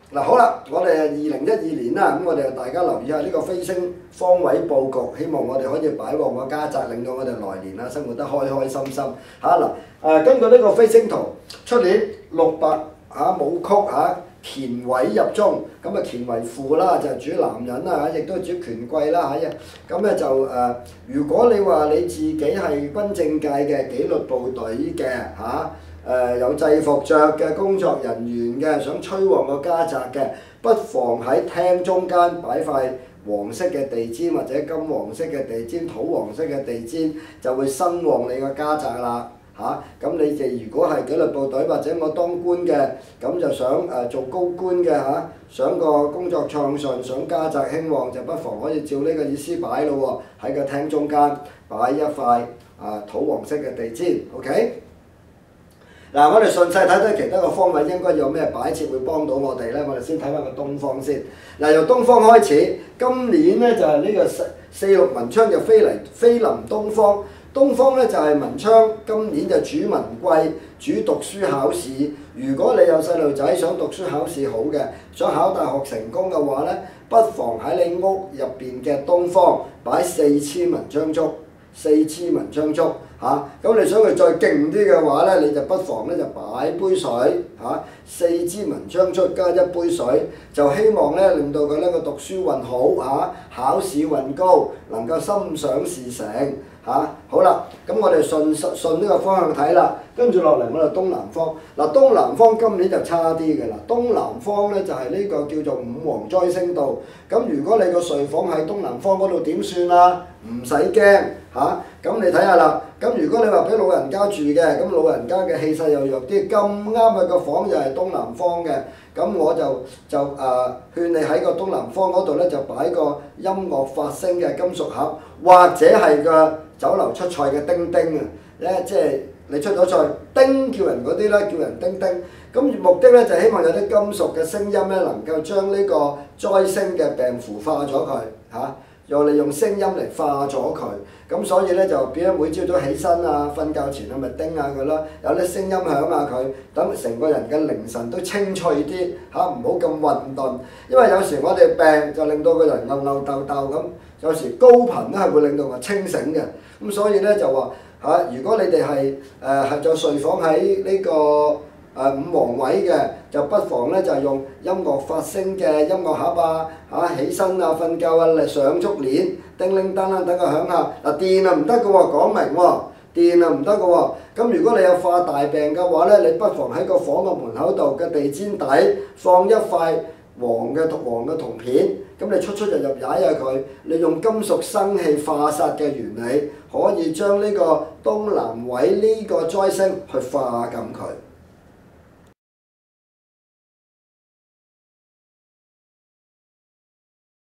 嗱好啦，我哋2012年啦，咁我哋大家留意下呢個飛星方位佈局，希望我哋可以擺旺個家宅，令到我哋來年啊生活得開開心心嚇嗱。根據呢個飛星圖，出年600武曲乾位入中，咁啊乾為父啦，就係主男人啦亦都主權貴啦咁咧就如果你話你自己係軍政界嘅紀律部隊嘅有制服着嘅工作人員嘅，想催旺個家宅嘅，不妨喺廳中間擺塊黃色嘅地氈或者金黃色嘅地氈、土黃色嘅地氈，就會生旺你個家宅啦咁你哋如果係紀律部隊或者我當官嘅，咁就想做高官嘅想個工作暢順，想家宅興旺，就不妨可以照呢個意思擺咯喎，喺個廳中間擺一塊土黃色嘅地氈 ，OK？ 嗱，我哋順勢睇睇其他個方位應該有咩擺設會幫到我哋咧？我哋先睇翻個東方先。嗱，由東方開始，今年咧就係呢個四六文昌就飛臨東方。東方咧就係文昌，今年就主文貴，主讀書考試。如果你有細路仔想讀書考試好嘅，想考大學成功嘅話咧，不妨喺你屋入邊嘅東方擺4支文昌竹，4支文昌竹。咁你想佢再勁啲嘅話咧，你就不妨咧就擺杯水4支文昌竹加1杯水，就希望咧令到佢呢個讀書運好考試運高，能夠心想事成好啦，咁我哋順呢個方向睇啦，跟住落嚟我哋東南方。嗱，東南方今年就差啲嘅啦，東南方咧就係呢個叫做五黃災星度。咁如果你個睡房喺東南方嗰度點算啊？唔使驚咁你睇下啦。咁如果你話俾老人家住嘅，咁老人家嘅氣勢又弱啲，咁啱佢個房又係東南方嘅，咁我就勸你喺個東南方嗰度咧就擺個音樂發聲嘅金屬盒，或者係個酒樓出菜嘅叮叮即係你出咗菜叮叫人嗰啲咧，叫人叮叮。咁目的咧就希望有啲金屬嘅聲音咧，能夠將呢個災星嘅病符化咗佢又利用聲音嚟化咗佢。咁所以咧就變咗每朝早起身瞓覺前咪叮下佢咯，有啲聲音響下佢，等成個人嘅靈神都清脆啲唔好咁混沌。因為有時我哋病就令到個人吽吽豆豆咁，有時高頻咧係會令到我清醒嘅。咁所以咧就話如果你哋係就睡房喺呢個五黃位嘅，就不妨咧就用音樂發聲嘅音樂盒起身瞓覺嚟上足鏈，叮鈴當啷等佢響下。嗱，電唔得嘅喎，講明喎，電唔得嘅喎。咁如果你有化大病嘅話咧，你不妨喺個房嘅門口度嘅地氈底放一塊黃嘅銅片，咁你出入踩下佢，利用金屬生氣化煞嘅原理，可以將呢個東南位呢個災星去化禁佢。